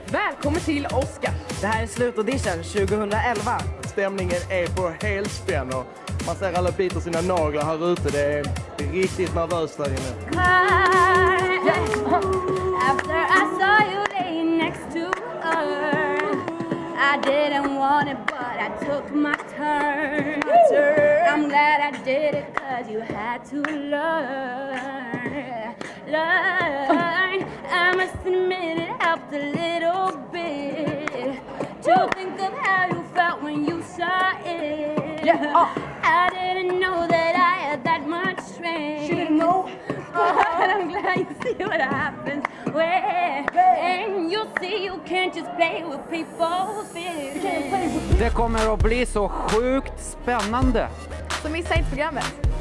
Välkommen till Oscar. Det här är slutaudition 2011. Stämningen är på helspänn och man ser alla biter sina naglar här ute. Det är riktigt nervöst där inne. After I saw you laying next to her, I didn't want it, but I took my turn. I'm glad I did it, cause you had to learn. I must admit it helped a little bit to think of how you felt when you saw it. I didn't know that I had that much strength. She didn't know. But I'm glad you see what happens when you see you can't just play with people's feelings. Det kommer att bli så sjukt spännande. Så missa inte programmet.